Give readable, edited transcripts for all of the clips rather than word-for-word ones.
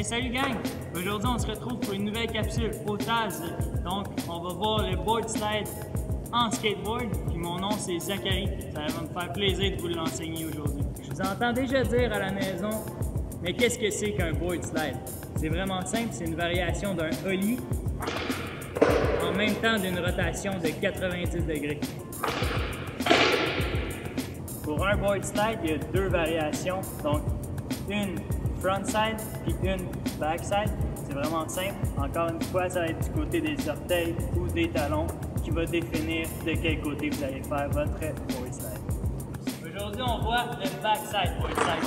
Hey, salut gang! Aujourd'hui, on se retrouve pour une nouvelle capsule au Taz. Donc, on va voir le board slide en skateboard. Puis mon nom, c'est Zachary. Ça va me faire plaisir de vous l'enseigner aujourd'hui. Je vous entends déjà dire à la maison, mais qu'est-ce que c'est qu'un board slide? C'est vraiment simple, c'est une variation d'un ollie en même temps d'une rotation de 90 degrés. Pour un board slide, il y a deux variations, donc une frontside et une backside. C'est vraiment simple. Encore une fois, ça va être du côté des orteils ou des talons qui va définir de quel côté vous allez faire votre board slide. Aujourd'hui, on voit le backside board slide.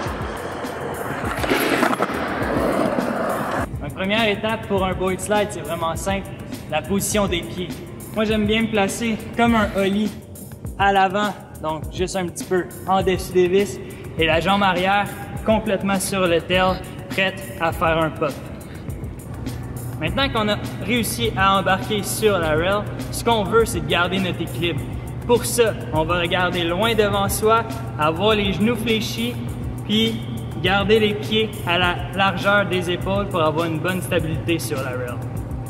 La première étape pour un board slide, c'est vraiment simple, la position des pieds. Moi, j'aime bien me placer comme un ollie à l'avant, donc juste un petit peu en dessus des vis, et la jambe arrière complètement sur le tail, prête à faire un pop. Maintenant qu'on a réussi à embarquer sur la rail, ce qu'on veut, c'est de garder notre équilibre. Pour ça, on va regarder loin devant soi, avoir les genoux fléchis, puis garder les pieds à la largeur des épaules pour avoir une bonne stabilité sur la rail.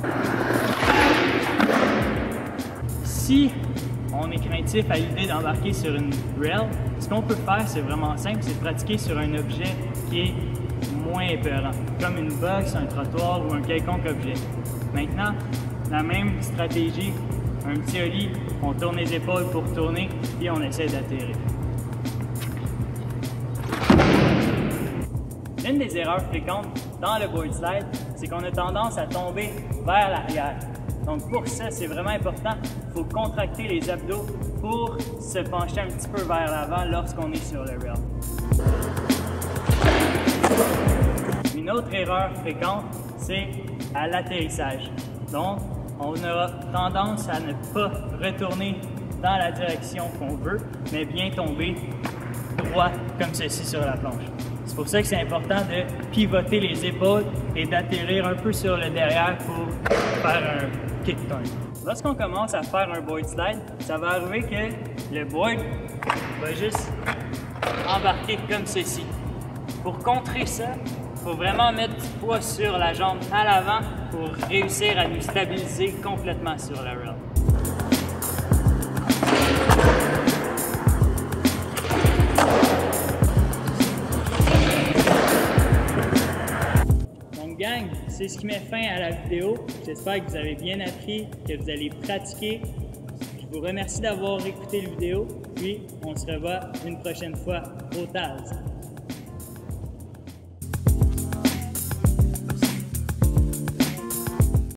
Si on est craintif à l'idée d'embarquer sur une rail, ce qu'on peut faire, c'est vraiment simple, c'est de pratiquer sur un objet qui est moins épeurant, comme une box, un trottoir ou un quelconque objet. Maintenant, la même stratégie, un petit ollie, on tourne les épaules pour tourner, puis on essaie d'atterrir. Une des erreurs fréquentes dans le board slide, c'est qu'on a tendance à tomber vers l'arrière. Donc pour ça, c'est vraiment important, il faut contracter les abdos pour se pencher un petit peu vers l'avant lorsqu'on est sur le rail. Une autre erreur fréquente, c'est à l'atterrissage. Donc, on aura tendance à ne pas retourner dans la direction qu'on veut, mais bien tomber droit comme ceci sur la planche. C'est pour ça que c'est important de pivoter les épaules et d'atterrir un peu sur le derrière pour faire un kick turn. Lorsqu'on commence à faire un board slide, ça va arriver que le board va juste embarquer comme ceci. Pour contrer ça, il faut vraiment mettre du poids sur la jambe à l'avant pour réussir à nous stabiliser complètement sur la rail. Gang, c'est ce qui met fin à la vidéo. J'espère que vous avez bien appris, que vous allez pratiquer. Je vous remercie d'avoir écouté la vidéo, puis on se revoit une prochaine fois au Taz.